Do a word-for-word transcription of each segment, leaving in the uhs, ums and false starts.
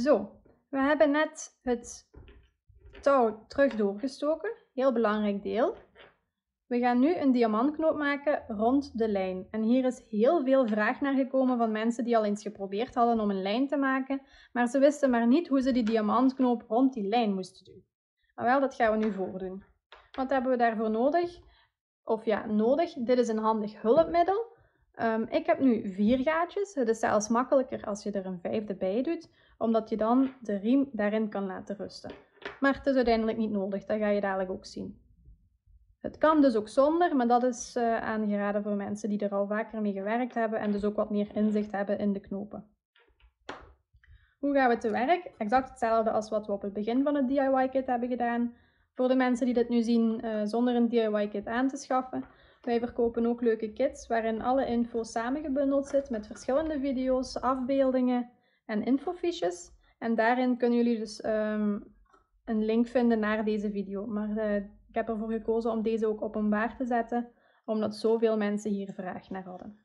Zo, we hebben net het touw terug doorgestoken. Heel belangrijk deel. We gaan nu een diamantknoop maken rond de lijn. En hier is heel veel vraag naar gekomen van mensen die al eens geprobeerd hadden om een lijn te maken, maar ze wisten maar niet hoe ze die diamantknoop rond die lijn moesten doen. Maar wel, dat gaan we nu voordoen. Wat hebben we daarvoor nodig? Of ja, nodig. Dit is een handig hulpmiddel. Um, ik heb nu vier gaatjes. Het is zelfs makkelijker als je er een vijfde bij doet, omdat je dan de riem daarin kan laten rusten. Maar het is uiteindelijk niet nodig, dat ga je dadelijk ook zien. Het kan dus ook zonder, maar dat is uh, aangeraden voor mensen die er al vaker mee gewerkt hebben en dus ook wat meer inzicht hebben in de knopen. Hoe gaan we te werk? Exact hetzelfde als wat we op het begin van het D I Y-kit hebben gedaan. Voor de mensen die dit nu zien uh, zonder een D I Y-kit aan te schaffen. Wij verkopen ook leuke kits waarin alle info samengebundeld zit met verschillende video's, afbeeldingen en infofiches. En daarin kunnen jullie dus um, een link vinden naar deze video. Maar uh, ik heb ervoor gekozen om deze ook openbaar te zetten, omdat zoveel mensen hier vraag naar hadden.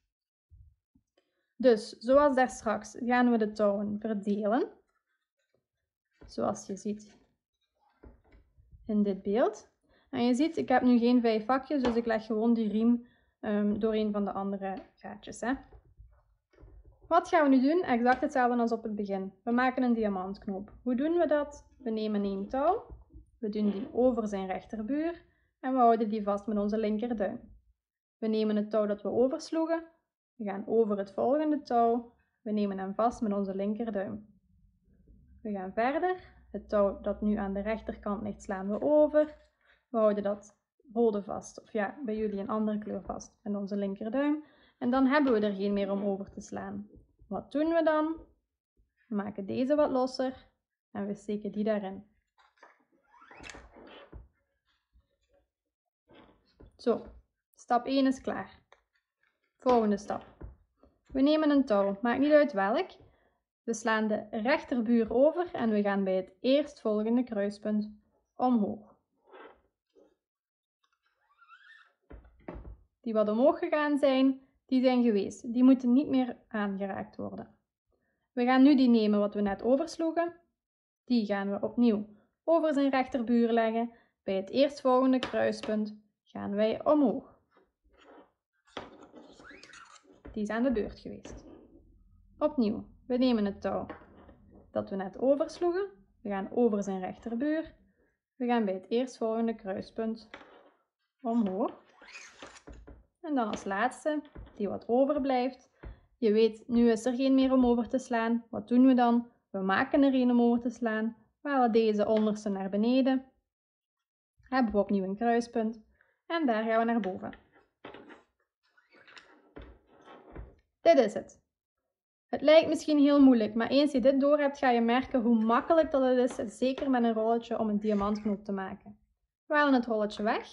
Dus, zoals daar straks, gaan we de touwen verdelen. Zoals je ziet in dit beeld. En je ziet, ik heb nu geen vijf vakjes, dus ik leg gewoon die riem um, door een van de andere gaatjes. Hè. Wat gaan we nu doen? Exact hetzelfde als op het begin. We maken een diamantknoop. Hoe doen we dat? We nemen één touw, we doen die over zijn rechterbuur en we houden die vast met onze linkerduim. We nemen het touw dat we oversloegen, we gaan over het volgende touw, we nemen hem vast met onze linkerduim. We gaan verder, het touw dat nu aan de rechterkant ligt slaan we over. We houden dat rode vast, of ja, bij jullie een andere kleur vast, met onze linkerduim. En dan hebben we er geen meer om over te slaan. Wat doen we dan? We maken deze wat losser en we steken die daarin. Zo, stap één is klaar. Volgende stap. We nemen een touw, maakt niet uit welk. We slaan de rechterbuur over en we gaan bij het eerstvolgende kruispunt omhoog. Die wat omhoog gegaan zijn, die zijn geweest. Die moeten niet meer aangeraakt worden. We gaan nu die nemen wat we net oversloegen. Die gaan we opnieuw over zijn rechterbuur leggen. Bij het eerstvolgende kruispunt gaan wij omhoog. Die is aan de beurt geweest. Opnieuw, we nemen het touw dat we net oversloegen. We gaan over zijn rechterbuur. We gaan bij het eerstvolgende kruispunt omhoog. En dan als laatste, die wat overblijft. Je weet, nu is er geen meer om over te slaan. Wat doen we dan? We maken er een om over te slaan. We halen deze onderste naar beneden. Hebben we opnieuw een kruispunt. En daar gaan we naar boven. Dit is het. Het lijkt misschien heel moeilijk, maar eens je dit door hebt, ga je merken hoe makkelijk dat het is, zeker met een rolletje, om een diamantknoop te maken. We halen het rolletje weg.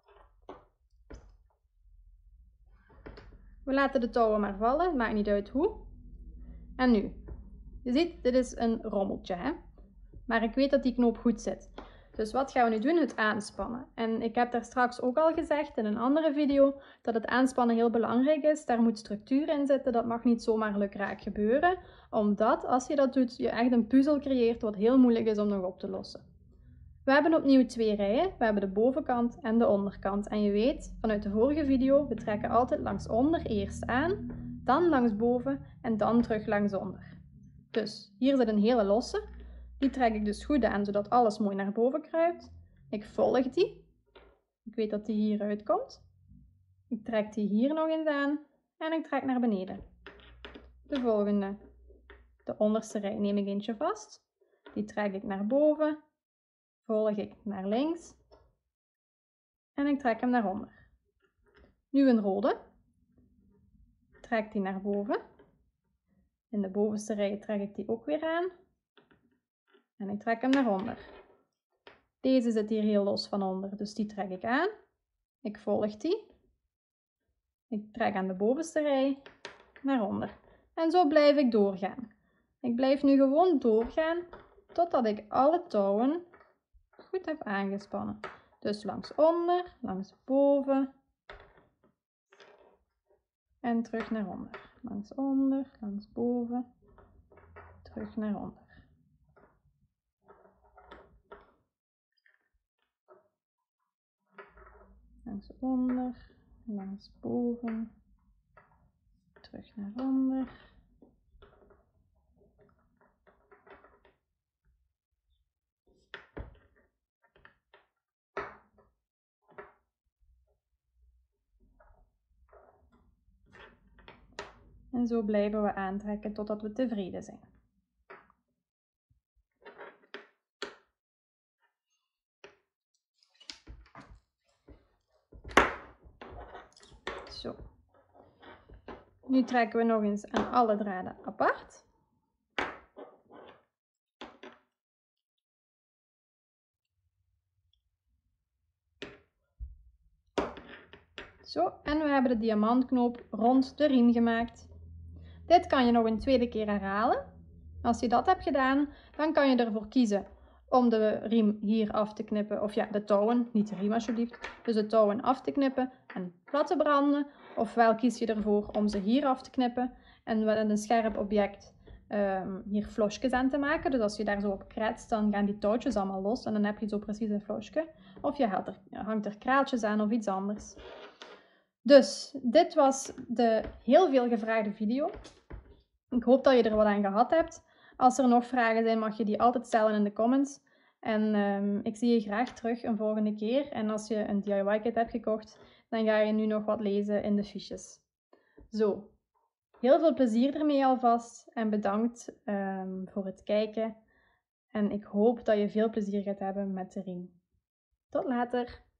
We laten de touwen maar vallen, maakt niet uit hoe. En nu, je ziet, dit is een rommeltje, hè? Maar ik weet dat die knoop goed zit. Dus wat gaan we nu doen? Het aanspannen. En ik heb daar straks ook al gezegd in een andere video dat het aanspannen heel belangrijk is. Daar moet structuur in zitten, dat mag niet zomaar lukraak gebeuren. Omdat, als je dat doet, je echt een puzzel creëert wat heel moeilijk is om nog op te lossen. We hebben opnieuw twee rijen. We hebben de bovenkant en de onderkant. En je weet, vanuit de vorige video, we trekken altijd langs onder eerst aan, dan langs boven en dan terug langs onder. Dus hier zit een hele losse. Die trek ik dus goed aan, zodat alles mooi naar boven kruipt. Ik volg die. Ik weet dat die hieruit komt. Ik trek die hier nog eens aan en ik trek naar beneden. De volgende. De onderste rij neem ik eentje vast. Die trek ik naar boven. Volg ik naar links. En ik trek hem naar onder. Nu een rode. Trek die naar boven. In de bovenste rij trek ik die ook weer aan. En ik trek hem naar onder. Deze zit hier heel los van onder, dus die trek ik aan. Ik volg die. Ik trek aan de bovenste rij naar onder. En zo blijf ik doorgaan. Ik blijf nu gewoon doorgaan totdat ik alle touwen goed heb aangespannen. Dus langs onder, langs boven en terug naar onder. Langs onder, langs boven, terug naar onder. langs onder, langs boven, terug naar onder. En zo blijven we aantrekken totdat we tevreden zijn. Zo. Nu trekken we nog eens aan alle draden apart. Zo, en we hebben de diamantknoop rond de riem gemaakt. Dit kan je nog een tweede keer herhalen. Als je dat hebt gedaan, dan kan je ervoor kiezen om de riem hier af te knippen, of ja, de touwen, niet de riem alsjeblieft, dus de touwen af te knippen en plat te branden. Ofwel kies je ervoor om ze hier af te knippen en met een scherp object um, hier flosjes aan te maken. Dus als je daar zo op kretst, dan gaan die touwtjes allemaal los en dan heb je zo precies een flosje. Of je hangt er, hangt er kraaltjes aan of iets anders. Dus dit was de heel veel gevraagde video. Ik hoop dat je er wat aan gehad hebt. Als er nog vragen zijn, mag je die altijd stellen in de comments. En um, ik zie je graag terug een volgende keer. En als je een D I Y-kit hebt gekocht, dan ga je nu nog wat lezen in de fiches. Zo, heel veel plezier ermee alvast. En bedankt um, voor het kijken. En ik hoop dat je veel plezier gaat hebben met de riem. Tot later!